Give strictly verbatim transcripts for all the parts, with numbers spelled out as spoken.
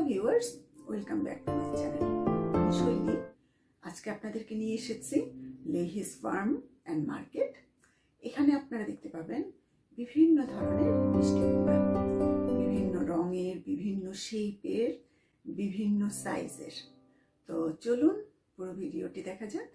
Viewers, welcome back to my channel. আমি শৈলী। আজকে আপনাদেরকে নিয়ে এসেছি লেহিস ফার্ম অ্যান্ড মার্কেট। এখানে আপনারা দেখতে পাবেন বিভিন্ন ধরনের মিষ্টি কুমড়া, বিভিন্ন রঙের, বিভিন্ন শেপের, বিভিন্ন সাইজের। তো চলুন পুরো ভিডিওটি দেখা যাক।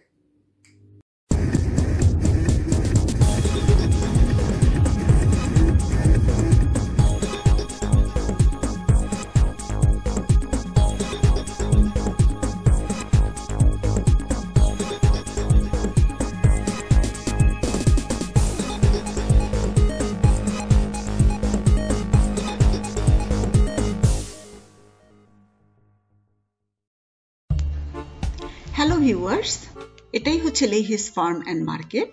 হ্যালো ভিউয়ার্স, এটাই হচ্ছে লেহিস ফার্ম অ্যান্ড মার্কেট।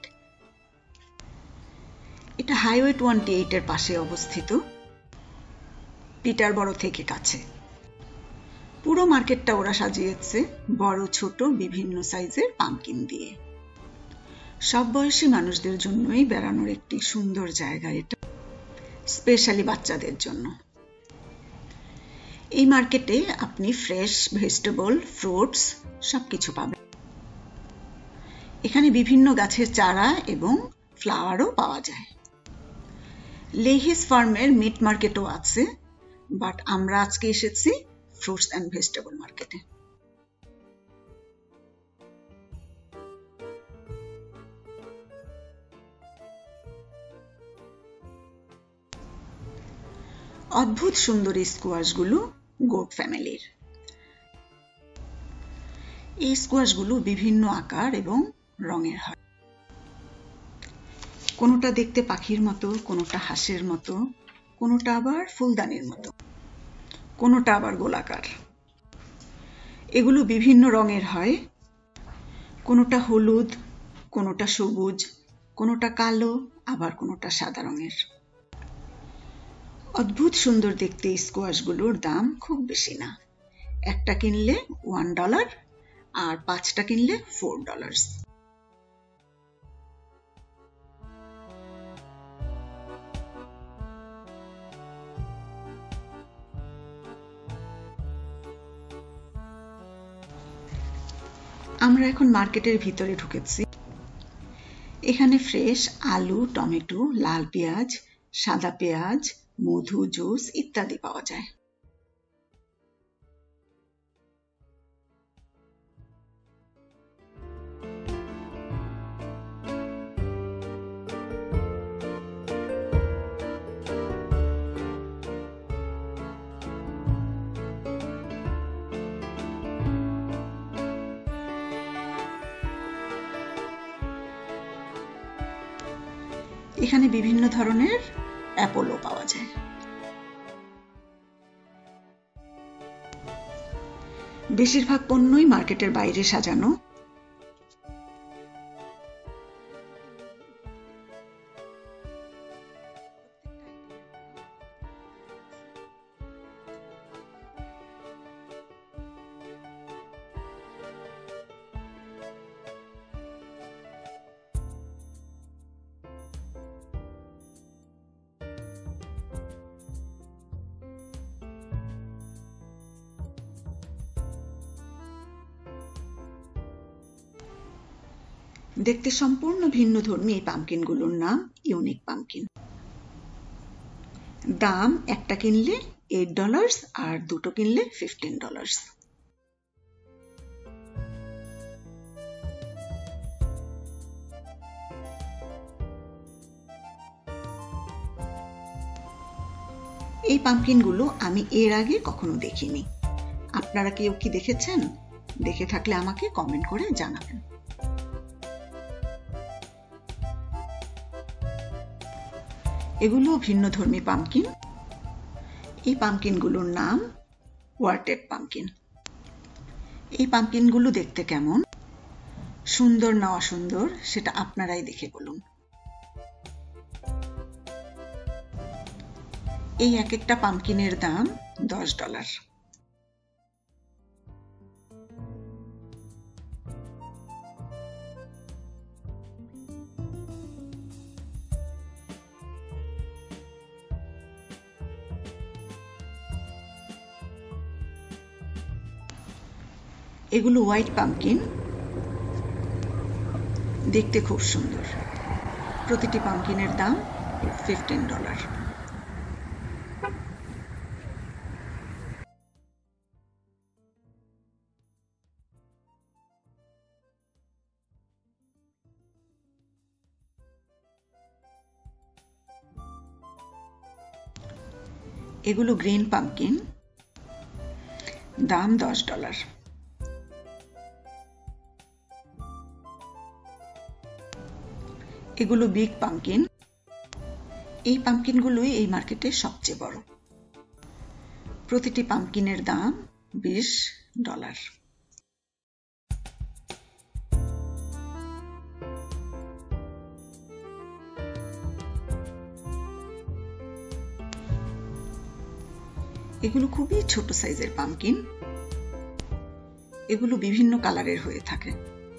এটা হাইওয়ে টোয়েন্টি এইট এর পাশে অবস্থিত, পিটারবরো থেকে কাছে। পুরো মার্কেটটা ওরা সাজিয়েছে বড় ছোট বিভিন্ন সাইজের পাম্পকিন দিয়ে। সব বয়সী মানুষদের জন্যই বেড়ানোর একটি সুন্দর জায়গা এটা, স্পেশালি বাচ্চাদের জন্য। এই মার্কেটে আপনি ফ্রেশ ভেজিটেবল, ফ্রুটস সবকিছু পাবেন। এখানে বিভিন্ন গাছের চারা এবং ফ্লাওয়ারও পাওয়া যায়। লেহিস ফার্মের মিট মার্কেটও আছে, বাট আমরা আজকে এসেছি ফ্রুটস অ্যান্ড ভেজিটেবল মার্কেটে। অদ্ভুত সুন্দর এই স্কোয়াশগুলো গোট ফ্যামিলির। এই স্কোয়াশগুলো বিভিন্ন আকার এবং রঙের হয়। কোনোটা দেখতে পাখির মতো, কোনোটা হাঁসের মতো, কোনোটা আবার ফুলদানির মতো, কোনোটা আবার গোলাকার। এগুলো বিভিন্ন রঙের হয়, কোনোটা হলুদ, কোনোটা সবুজ, কোনোটা কালো, আবার কোনোটা সাদা রঙের। অদ্ভুত সুন্দর দেখতে এই স্কোয়াশগুলোর দাম খুব বেশি না। একটা কিনলে ওয়ান ডলার আর পাঁচটা কিনলে ফোর ডলার্স। আমরা এখন মার্কেটের ভিতরে ঢুকেছি। এখানে ফ্রেশ আলু, টমেটো, লাল পেঁয়াজ, সাদা পেঁয়াজ, মধু, জুস ইত্যাদি পাওয়া যায়। এখানে বিভিন্ন ধরনের অ্যাপলও পাওয়া যায়। বেশিরভাগ পণ্যই মার্কেটের বাইরে সাজানো। দেখতে সম্পূর্ণ ভিন্নধর্মী এই পাম্পকিনগুলোর নাম ইউনিক পাম্পকিন। দাম একটা কিনলে এইট ডলার্স আর দুটো কিনলে ফিফটিন ডলার্স। এই পাম্পকিনগুলো আমি এর আগে কখনো দেখিনি। আপনারা কেউ কি দেখেছেন? দেখে থাকলে আমাকে কমেন্ট করে জানাবেন। এগুলো ভিন্নধর্মী পাম্পকিন। এই পাম্পকিনগুলোর নাম ওয়ার্টেড পাম্পকিন। এই পাম্পকিনগুলো দেখতে কেমন, সুন্দর না অসুন্দর সেটা আপনারাই দেখে বলুন। এই এক একটা পাম্পকিনের দাম দশ ডলার। এগুলো হোয়াইট পাম্পকিন, দেখতে খুব সুন্দর। প্রতিটি পাম্পকিনের দাম ফিফটিন ডলার। এগুলো গ্রিন পাম্পকিন, দাম দশ ডলার। এগুলো বিগ পাম্পকিন, এই পাম্পকিনগুলোই এই মার্কেটে সবচেয়ে বড়। প্রতিটি পাম্পকিনের দাম বিশ ডলার। এগুলো খুবই ছোট সাইজের পাম্পকিন, এগুলো বিভিন্ন কালারের হয়ে থাকে।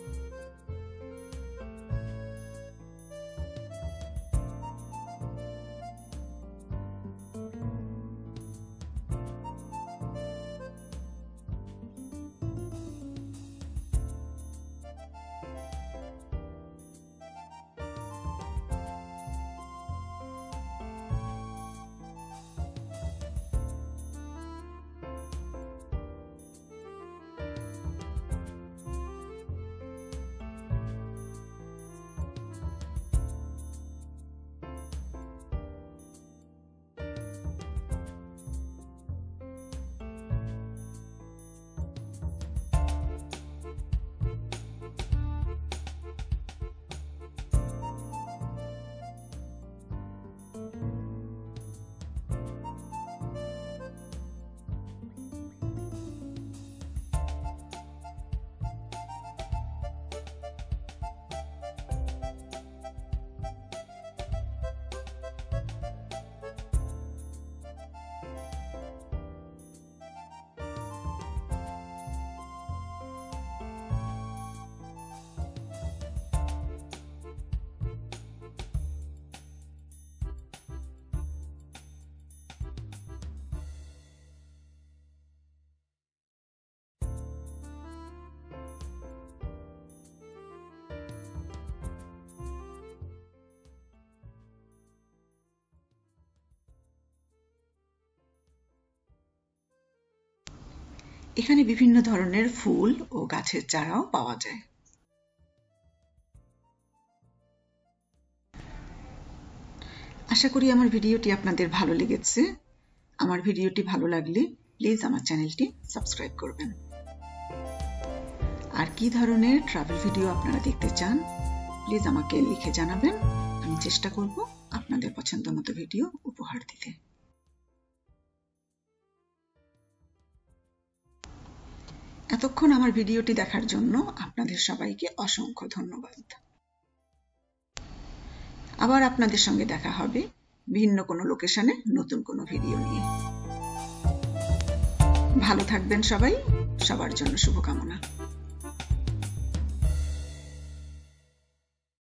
এখানে বিভিন্ন ধরনের ফুল ও গাছের চারাও পাওয়া যায়। আশা করি আমার ভিডিওটি আপনাদের ভালো লেগেছে। আমার ভিডিওটি ভালো লাগলে প্লিজ আমার চ্যানেলটি সাবস্ক্রাইব করবেন। আর কি ধরনের ট্রাভেল ভিডিও আপনারা দেখতে চান প্লিজ আমাকে লিখে জানাবেন। আমি চেষ্টা করব আপনাদের পছন্দ মতো ভিডিও উপহার দিতে। এতক্ষণ আমার ভিডিওটি দেখার জন্য আপনাদের সবাইকে অসংখ্য ধন্যবাদ। আবার আপনাদের সঙ্গে দেখা হবে ভিন্ন কোনো লোকেশনে নতুন কোনো ভিডিও নিয়ে। ভালো থাকবেন সবাই, সবার জন্য শুভকামনা।